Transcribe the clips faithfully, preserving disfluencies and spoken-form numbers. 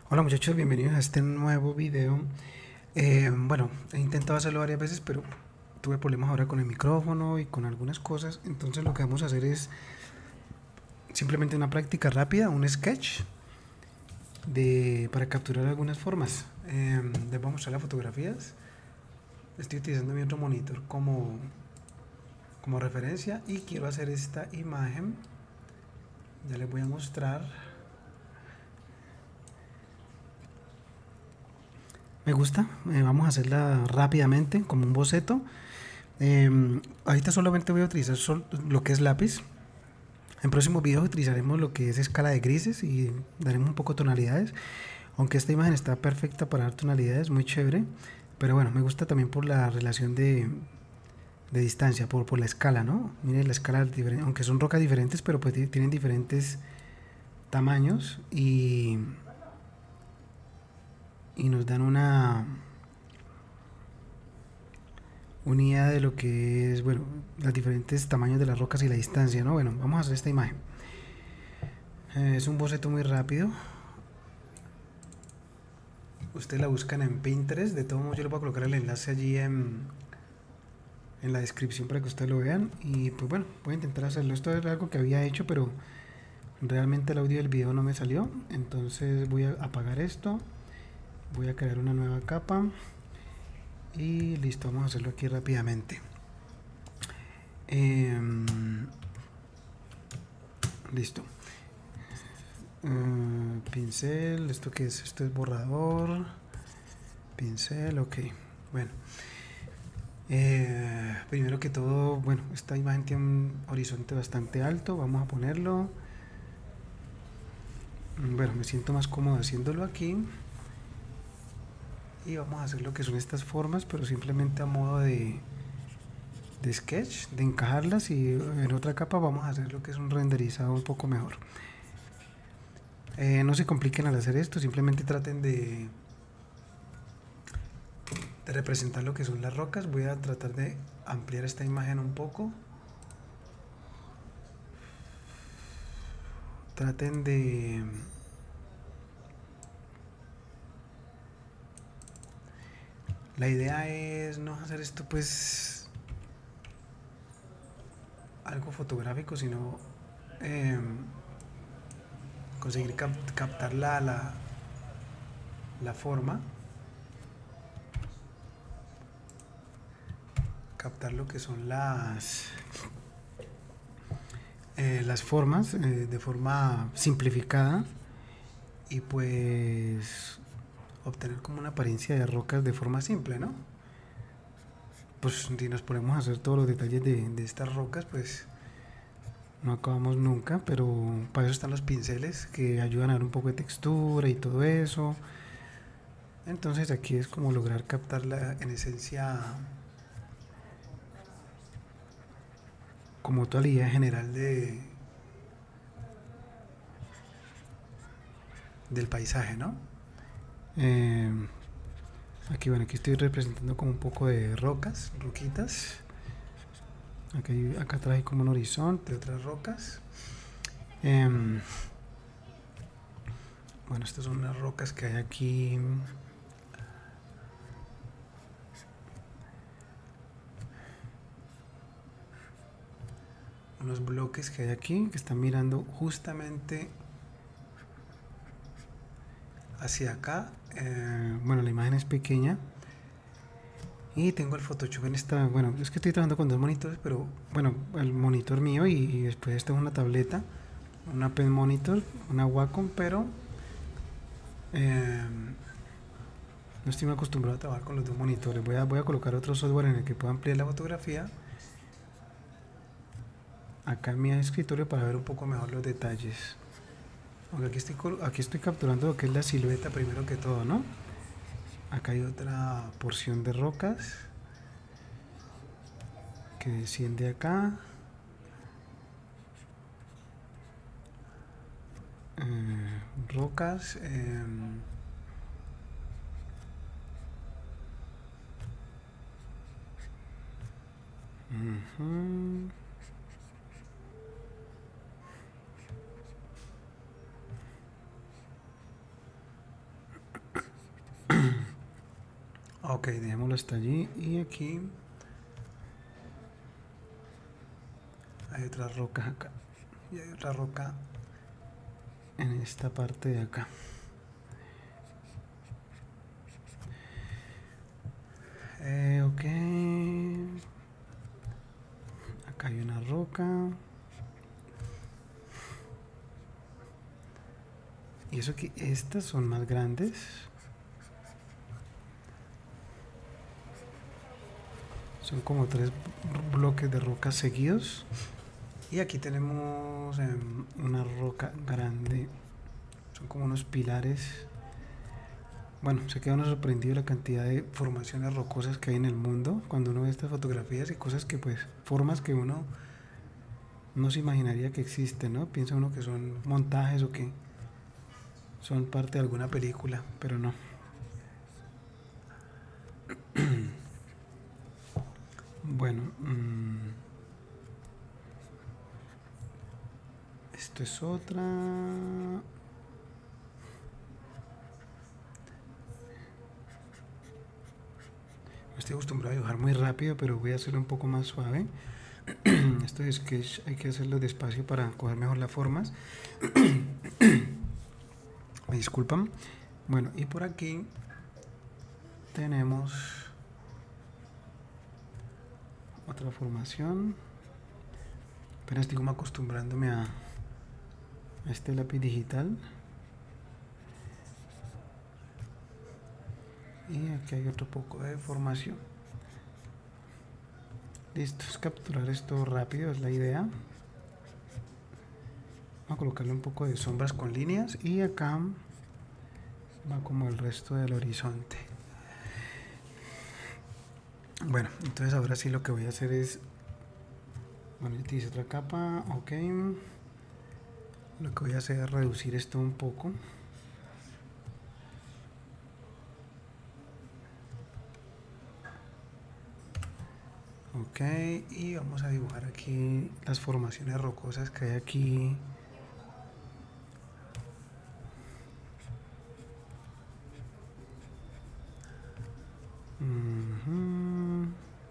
Hola muchachos, bienvenidos a este nuevo video. Eh, bueno, he intentado hacerlo varias veces, pero tuve problemas ahora con el micrófono y con algunas cosas. Entonces lo que vamos a hacer es simplemente una práctica rápida, un sketch de, para capturar algunas formas. Eh, les voy a mostrar las fotografías. Estoy utilizando mi otro monitor como, como referencia y quiero hacer esta imagen. Ya les voy a mostrar. Me gusta, eh, vamos a hacerla rápidamente como un boceto. Eh, ahorita solamente voy a utilizar sol- lo que es lápiz. En próximos videos utilizaremos lo que es escala de grises y daremos un poco de tonalidades. Aunque esta imagen está perfecta para dar tonalidades, muy chévere. Pero bueno, me gusta también por la relación de, de distancia, por, por la escala, ¿no? Miren la escala, aunque son rocas diferentes, pero pues tienen diferentes tamaños y, y nos dan una, una idea de lo que es, bueno, los diferentes tamaños de las rocas y la distancia, ¿no? Bueno, vamos a hacer esta imagen. Eh, es un boceto muy rápido. Ustedes la buscan en Pinterest. De todos modos, yo les voy a colocar el enlace allí en, en la descripción para que ustedes lo vean. Y pues bueno, voy a intentar hacerlo. Esto es algo que había hecho, pero realmente el audio del video no me salió. Entonces voy a apagar esto. Voy a crear una nueva capa. Y listo, vamos a hacerlo aquí rápidamente. Eh, listo. Uh, pincel, ¿esto qué es? Esto es borrador. Pincel, ok. Bueno. Eh, primero que todo, bueno, esta imagen tiene un horizonte bastante alto, vamos a ponerlo. Bueno, me siento más cómodo haciéndolo aquí. Y vamos a hacer lo que son estas formas, pero simplemente a modo de, de sketch, de encajarlas, y en otra capa vamos a hacer lo que es un renderizado un poco mejor. Eh, no se compliquen al hacer esto, simplemente traten de, de representar lo que son las rocas. Voy a tratar de ampliar esta imagen un poco. Traten de La idea es no hacer esto pues algo fotográfico, sino eh, conseguir cap captar la, la, la forma, captar lo que son las, eh, las formas eh, de forma simplificada y pues obtener como una apariencia de rocas de forma simple, ¿no? Pues si nos ponemos a hacer todos los detalles de, de estas rocas, pues no acabamos nunca, pero para eso están los pinceles que ayudan a dar un poco de textura y todo eso. Entonces aquí es como lograr captar la, en esencia como toda la idea general de, del paisaje, ¿no? Eh, aquí, bueno, aquí estoy representando como un poco de rocas, roquitas. Aquí, acá trae como un horizonte de otras rocas. Eh, bueno, estas son las rocas que hay aquí. Unos bloques que hay aquí que están mirando justamente hacia acá. Eh, bueno, la imagen es pequeña. Y tengo el Photoshop en esta, bueno, es que estoy trabajando con dos monitores, pero bueno, el monitor mío y, y después esta es una tableta, una pen monitor, una Wacom, pero eh, no estoy muy acostumbrado a trabajar con los dos monitores. Voy a, voy a colocar otro software en el que pueda ampliar la fotografía acá en mi escritorio para ver un poco mejor los detalles. Aunque aquí estoy, aquí estoy capturando lo que es la silueta primero que todo, ¿no? Acá hay otra porción de rocas que desciende acá. Eh, rocas. Eh, uh-huh. Ok, dejémoslo hasta allí. Y aquí hay otras rocas acá. Y hay otra roca en esta parte de acá. Eh, ok. Acá hay una roca. Y eso que estas son más grandes. Son como tres bloques de rocas seguidos. Y aquí tenemos eh, una roca grande. Son como unos pilares. Bueno, se queda uno sorprendido de la cantidad de formaciones rocosas que hay en el mundo cuando uno ve estas fotografías y cosas que pues, formas que uno no se imaginaría que existen, ¿no? Piensa uno que son montajes o que son parte de alguna película, pero no. Bueno, mmm, esto es otra. Estoy acostumbrado a dibujar muy rápido, pero voy a hacerlo un poco más suave. Esto de sketch hay que hacerlo despacio para coger mejor las formas. Me disculpan. Bueno, y por aquí tenemos otra formación. Apenas estoy como acostumbrándome a este lápiz digital. Y aquí hay otro poco de formación. Listo, es capturar esto rápido, es la idea. Vamos a colocarle un poco de sombras con líneas y acá va como el resto del horizonte. Bueno, entonces ahora sí lo que voy a hacer es, bueno, ya te hice otra capa, ok. Lo que voy a hacer es reducir esto un poco. Ok, y vamos a dibujar aquí las formaciones rocosas que hay aquí. Uh-huh.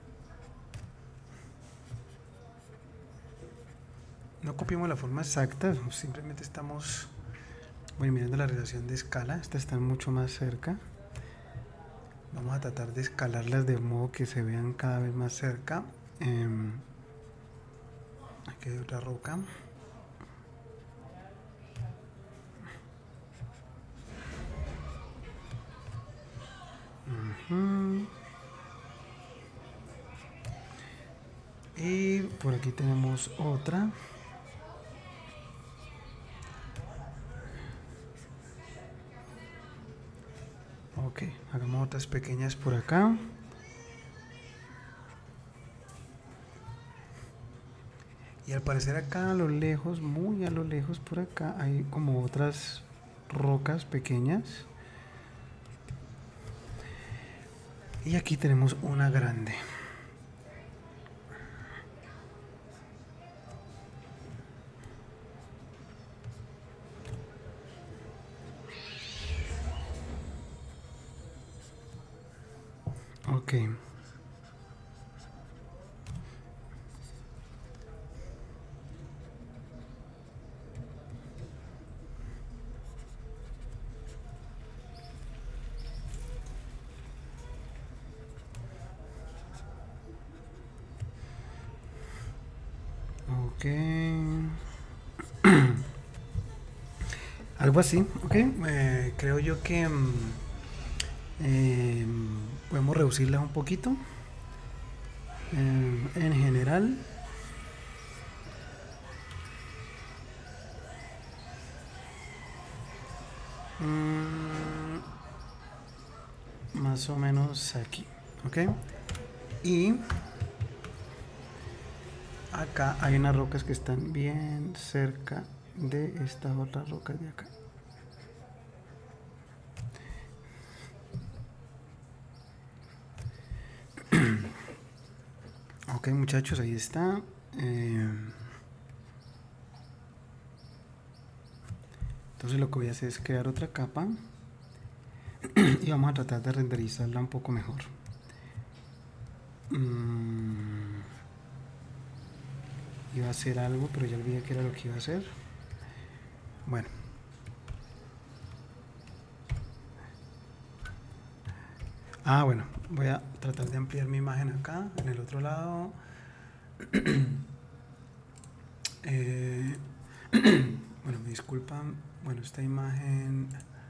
No copiamos la forma exacta, simplemente estamos, bueno, mirando la relación de escala. Estas están mucho más cerca. Vamos a tratar de escalarlas de modo que se vean cada vez más cerca. Eh, aquí hay otra roca. Uh-huh. Y por aquí tenemos otra. Ok, hagamos otras pequeñas por acá. Y al parecer acá a lo lejos, muy a lo lejos por acá, hay como otras rocas pequeñas. Y aquí tenemos una grande. Ok. Ok. Algo así, ok. Eh, creo yo que mm, eh, podemos reducirla un poquito. Eh, en general. Mm, más o menos aquí, ok. Y acá hay unas rocas que están bien cerca de estas otras rocas de acá. Ok, muchachos, ahí está. Eh, entonces lo que voy a hacer es crear otra capa. y vamos a tratar de renderizarla un poco mejor. Mm, iba a hacer algo, pero ya olvidé qué era lo que iba a hacer. Bueno. Ah, bueno, voy a tratar de ampliar mi imagen acá, en el otro lado. eh, bueno, me disculpan. Bueno, esta imagen...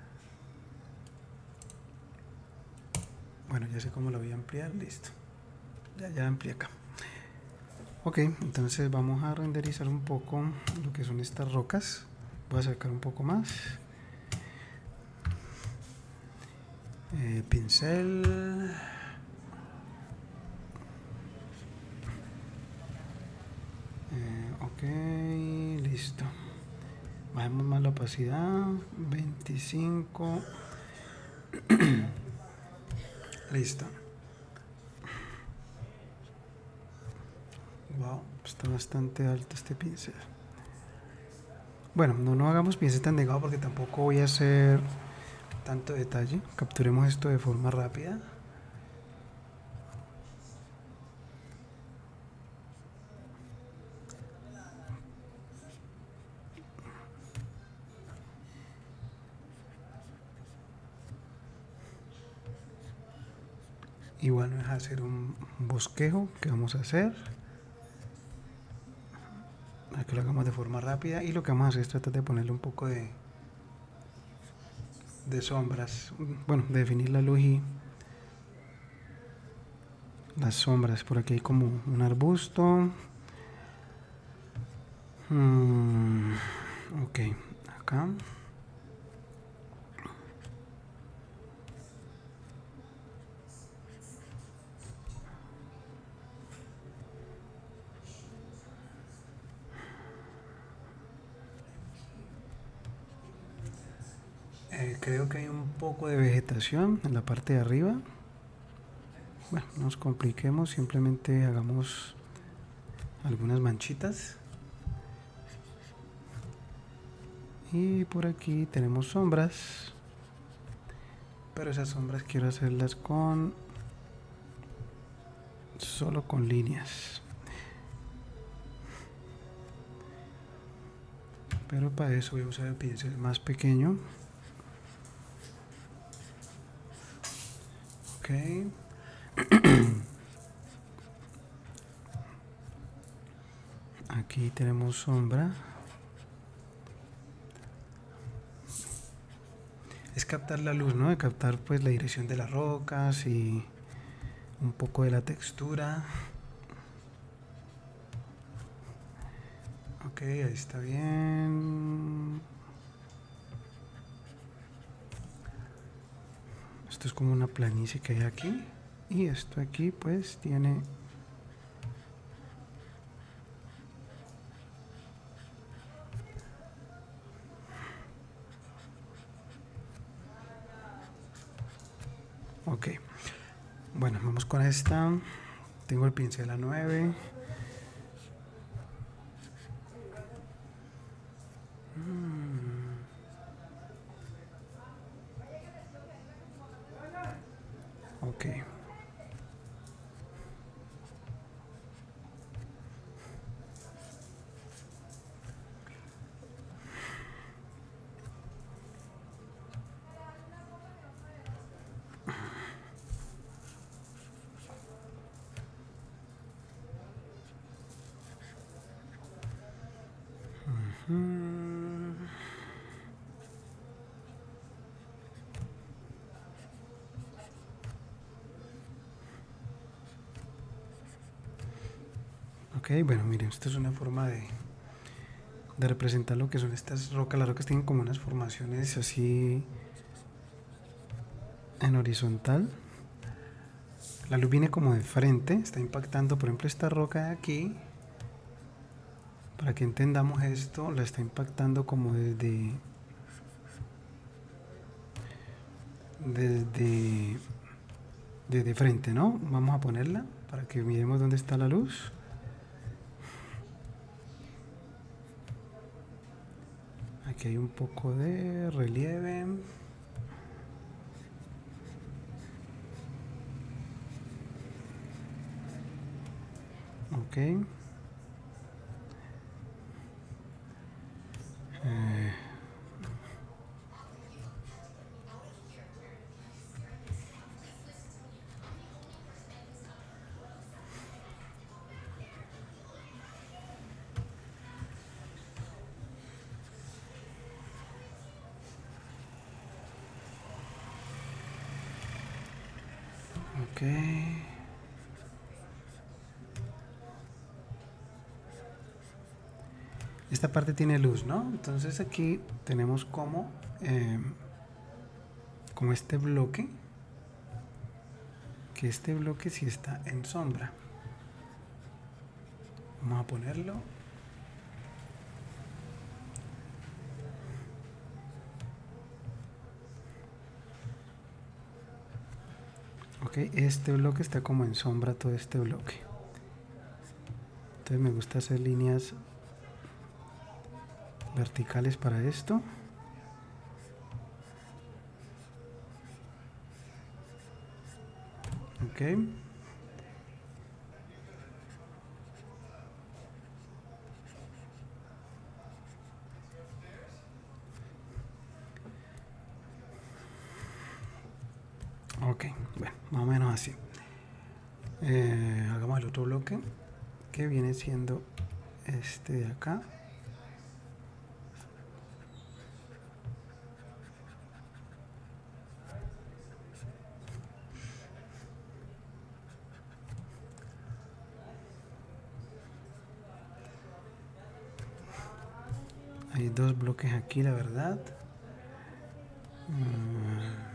Bueno, ya sé cómo la voy a ampliar, listo. Ya, ya amplié acá. Ok, entonces vamos a renderizar un poco lo que son estas rocas. Voy a acercar un poco más. Eh, pincel. Eh, ok, listo. Bajemos más la opacidad. veinticinco. Listo. Wow, está bastante alto este pincel. Bueno, no, no hagamos pincel tan delgado porque tampoco voy a hacer tanto detalle. Capturemos esto de forma rápida. Igual no es hacer un bosquejo que vamos a hacer. Para que lo hagamos de forma rápida. Y lo que vamos a hacer es tratar de ponerle un poco de, de sombras. Bueno, de definir la luz y las sombras. Por aquí hay como un arbusto. Mm, ok, acá. Eh, creo que hay un poco de vegetación en la parte de arriba. Bueno, no nos compliquemos, simplemente hagamos algunas manchitas. Y por aquí tenemos sombras. Pero esas sombras quiero hacerlas con... solo con líneas. Pero para eso voy a usar el pincel más pequeño. Ok. Aquí tenemos sombra. Es captar la luz, ¿no? De captar pues la dirección de las rocas y un poco de la textura. Ok, ahí está bien. Esto es como una planicie que hay aquí. Y esto aquí pues tiene... Ok. Bueno, vamos con esta. Tengo el pincel a nueve. Ok. Uh-huh. Ok, bueno, miren, esto es una forma de, de representar lo que son estas rocas. Las rocas tienen como unas formaciones así en horizontal. La luz viene como de frente, está impactando, por ejemplo, esta roca de aquí. Para que entendamos esto, la está impactando como desde... Desde... Desde frente, ¿no? Vamos a ponerla para que miremos dónde está la luz. Aquí hay un poco de relieve. Ok. Eh, ok. Esta parte tiene luz, ¿no? Entonces aquí tenemos como, eh, como este bloque, que este bloque sí está en sombra. Vamos a ponerlo. Ok, este bloque está como en sombra, todo este bloque. Entonces me gusta hacer líneas verticales para esto. Ok. Ok, bueno, más o menos así. Eh, hagamos el otro bloque, que viene siendo este de acá. Hay dos bloques aquí, la verdad. Mm.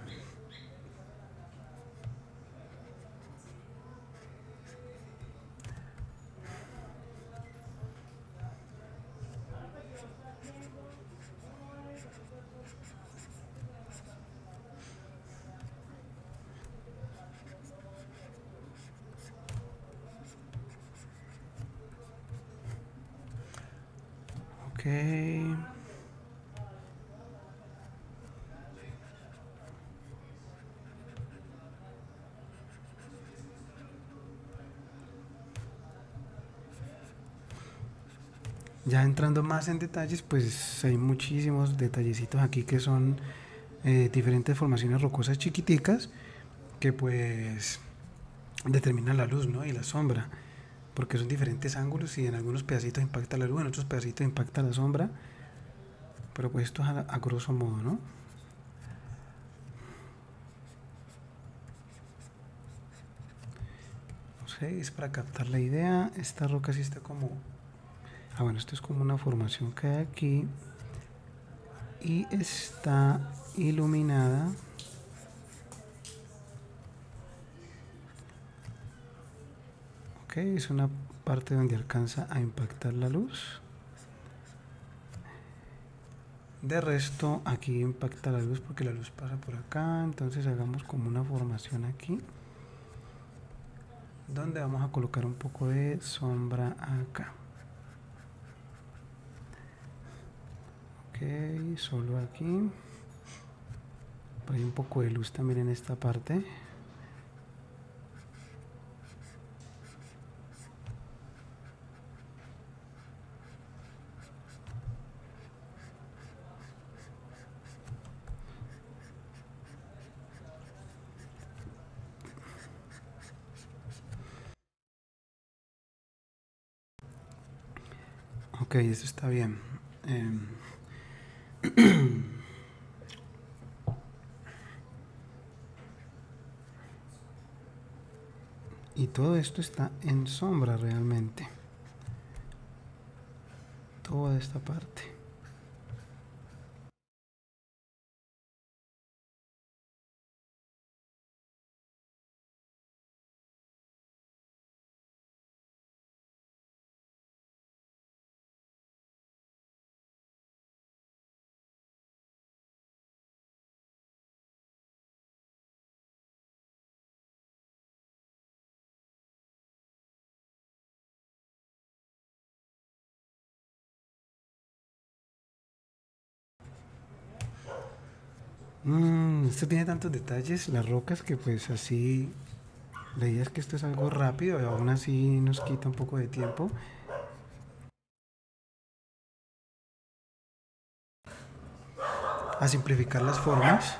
Ok. Ya entrando más en detalles, pues hay muchísimos detallecitos aquí que son eh, diferentes formaciones rocosas chiquiticas que pues determinan la luz, ¿no? Y la sombra, porque son diferentes ángulos y en algunos pedacitos impacta la luz, en otros pedacitos impacta la sombra, pero pues esto es a, a grosso modo, ¿no? No sé, es para captar la idea. Esta roca sí está como... Ah, bueno, esto es como una formación que hay aquí y está iluminada. Ok, es una parte donde alcanza a impactar la luz. De resto, aquí impacta la luz porque la luz pasa por acá. Entonces hagamos como una formación aquí, donde vamos a colocar un poco de sombra acá. Ok, solo aquí. Hay un poco de luz también en esta parte. Ok, eso está bien. Eh, y todo esto está en sombra realmente. Toda esta parte. Mm, esto tiene tantos detalles, las rocas, que pues así La idea es que esto es algo rápido y aún así nos quita un poco de tiempo. A simplificar las formas.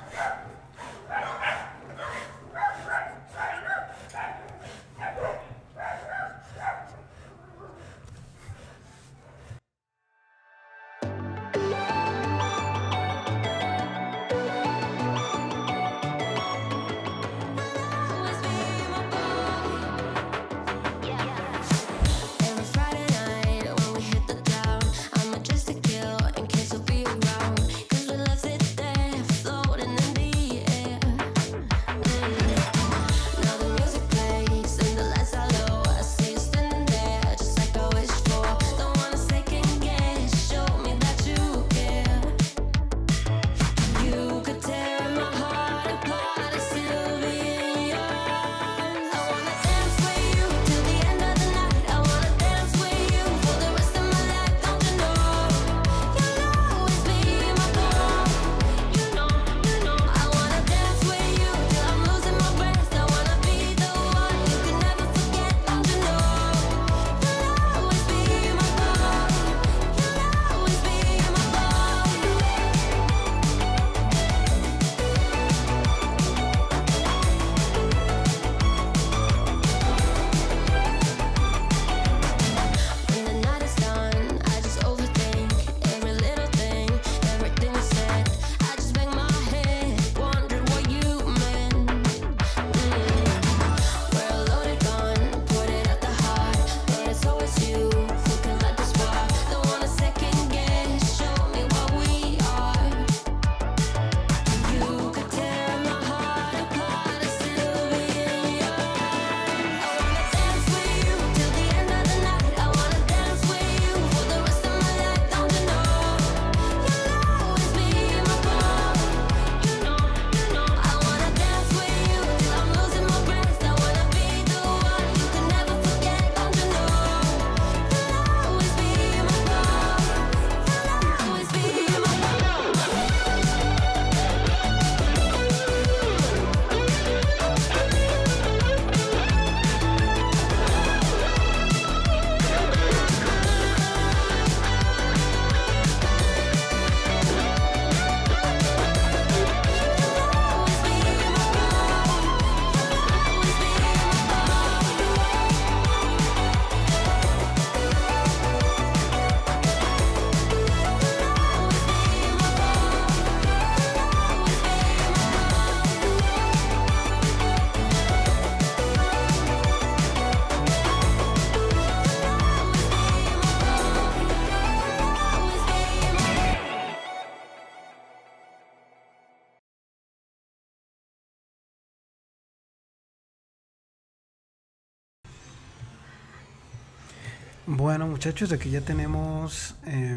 Bueno, muchachos, aquí ya tenemos eh,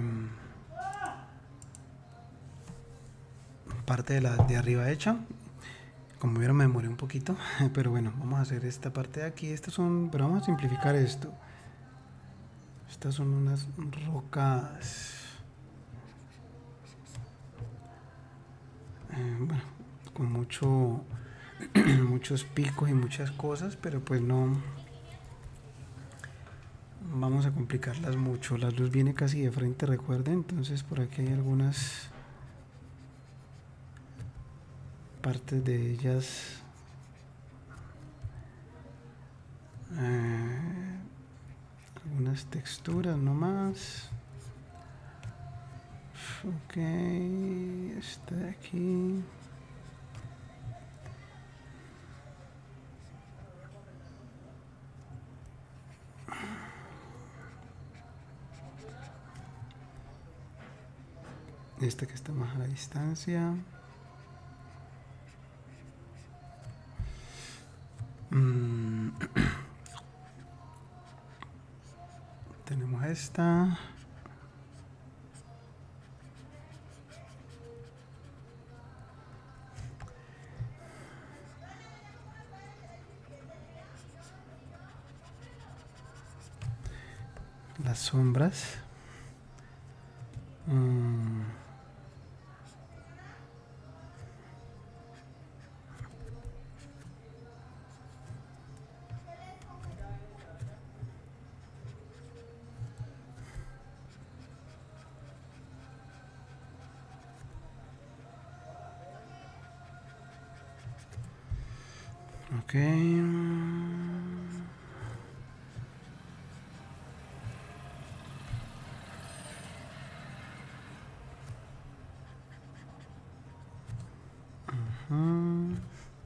parte de la de arriba hecha. Como vieron, me demoré un poquito, pero bueno, vamos a hacer esta parte de aquí. Estas son, pero vamos a simplificar esto. Estas son unas rocas, eh, bueno, con mucho, muchos picos y muchas cosas, pero pues no vamos a complicarlas mucho. La luz viene casi de frente, recuerden, entonces por aquí hay algunas partes de ellas eh, algunas texturas nomás. Ok, este de aquí. Este que está más a la distancia. Mm. Tenemos esta. Las sombras. Mm. Ok. Ujú.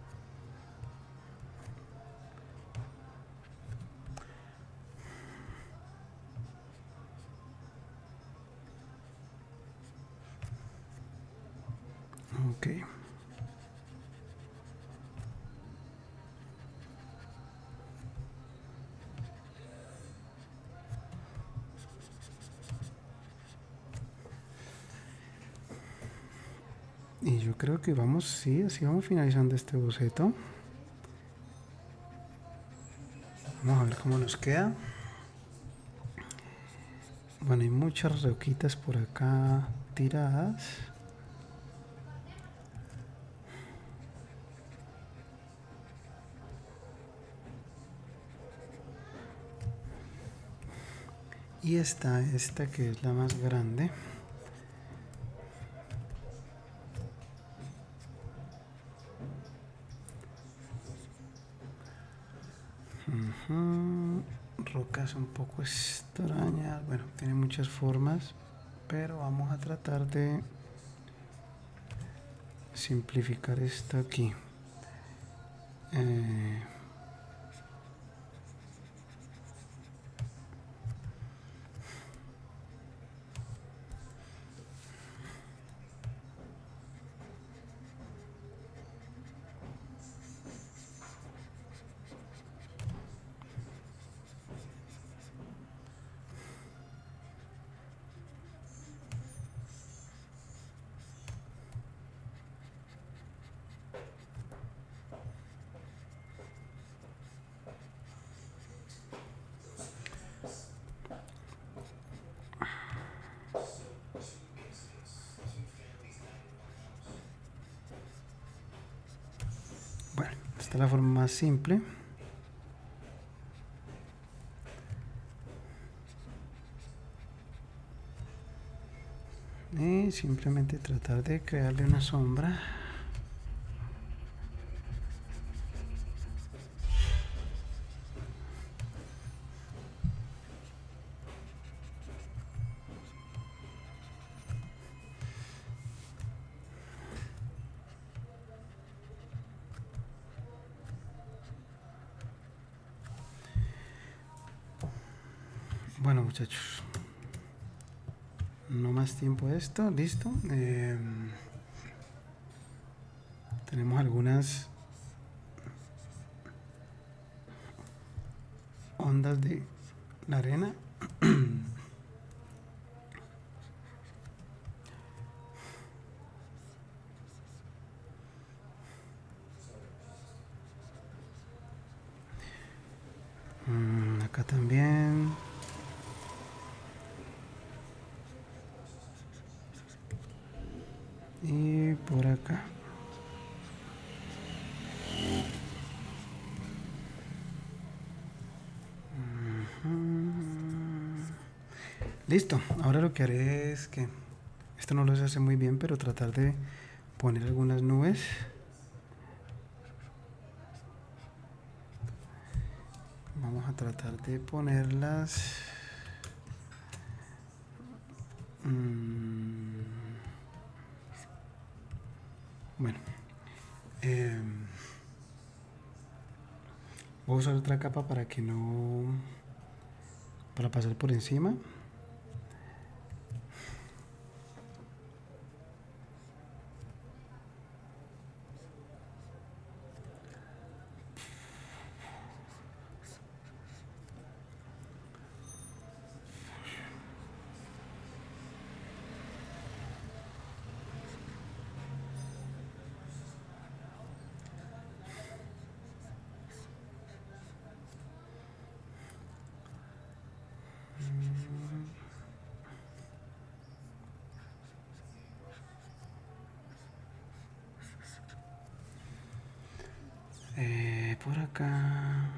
Ok. Y yo creo que vamos, sí, así vamos finalizando este boceto. Vamos a ver cómo nos queda. Bueno, hay muchas roquitas por acá tiradas. Y esta, esta que es la más grande. Ujú. Rocas un poco extrañas. Bueno, tiene muchas formas, pero vamos a tratar de simplificar esto aquí. Eh, bueno, esta es la forma más simple. Y simplemente tratar de crearle una sombra. Bueno, muchachos, no más tiempo de esto, listo. Eh, tenemos algunas ondas de la arena. Mm, acá también. Y por acá. Listo, ahora lo que haré es que esto no lo se hace muy bien, pero tratar de poner algunas nubes. Vamos a tratar de ponerlas. Mm, bueno, eh, voy a usar otra capa para que no, para pasar por encima. Eh, por acá.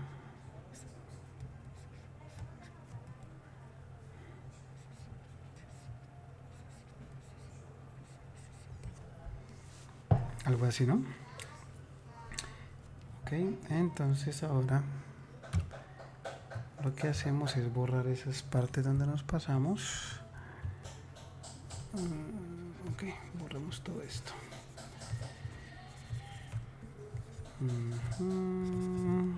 Algo así, ¿no? Ok, entonces ahora lo que hacemos es borrar esas partes donde nos pasamos. Uh, ok, borramos todo esto. Uh-huh.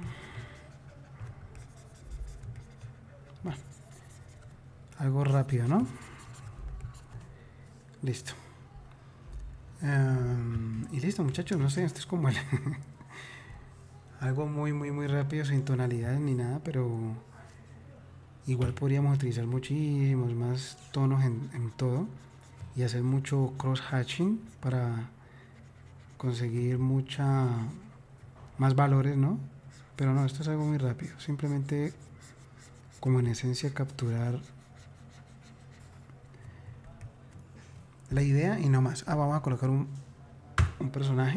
Bueno, algo rápido, ¿no? Listo. Um, y listo, muchachos, no sé, esto es como el algo muy, muy, muy rápido, sin tonalidades ni nada, pero igual podríamos utilizar muchísimos más tonos en, en todo y hacer mucho cross-hatching para conseguir mucha más valores, ¿no? Pero no, esto es algo muy rápido, simplemente como en esencia capturar la idea y no más. Ah, vamos a colocar un, un personaje.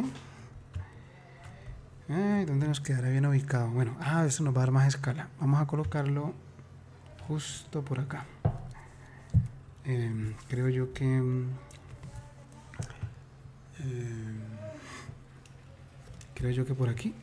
Ay, ¿dónde nos quedará bien ubicado? Bueno, ah, eso nos va a dar más escala. Vamos a colocarlo justo por acá. Eh, creo yo que eh, creo yo que por aquí.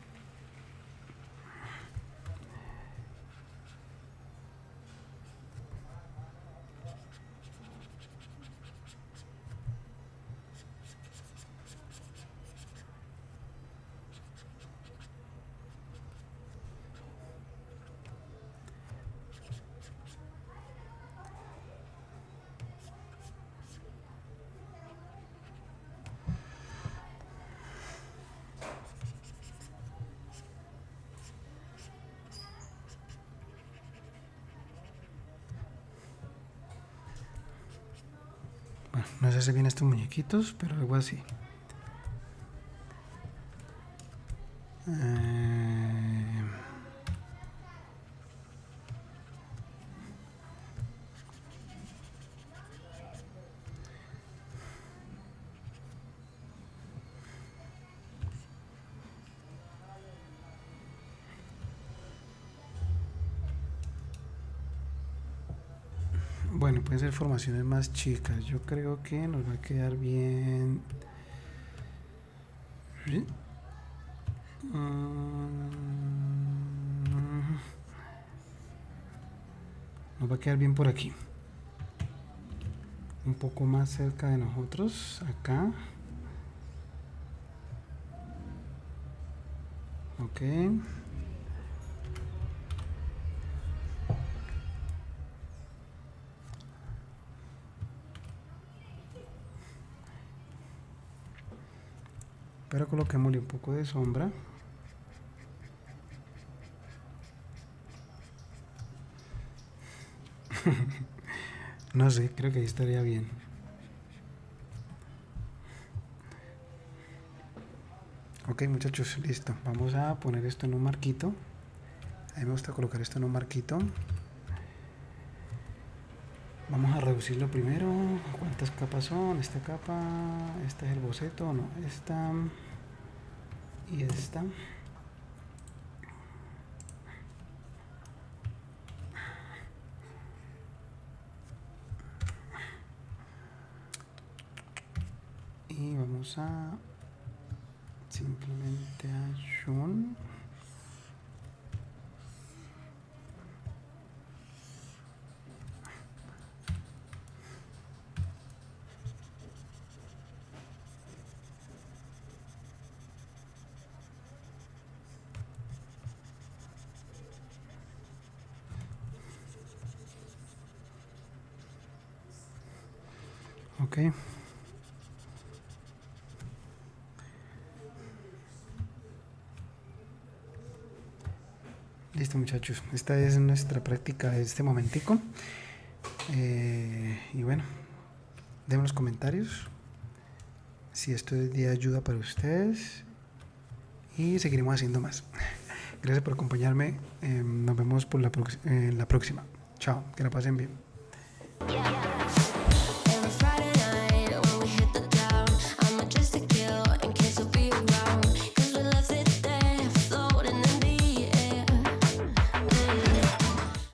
Bueno, no sé si bien estos muñequitos, pero algo así. Eh, bueno, pueden ser formaciones más chicas. Yo creo que nos va a quedar bien. ¿Sí? Nos va a quedar bien por aquí, un poco más cerca de nosotros, acá. Ok. Pero coloquémosle un poco de sombra. No sé, creo que ahí estaría bien. Ok, muchachos, listo. Vamos a poner esto en un marquito. A mí me gusta colocar esto en un marquito. Vamos a reducirlo primero. ¿Cuántas capas son? Esta capa, este es el boceto, no, esta y esta. Y vamos a simplemente a Shun. Ok. Listo, muchachos, esta es nuestra práctica de este momentico. Eh, y bueno, denme los comentarios si esto es de ayuda para ustedes y seguiremos haciendo más. Gracias por acompañarme. Eh, nos vemos por la, eh, la próxima. Chao, que la pasen bien.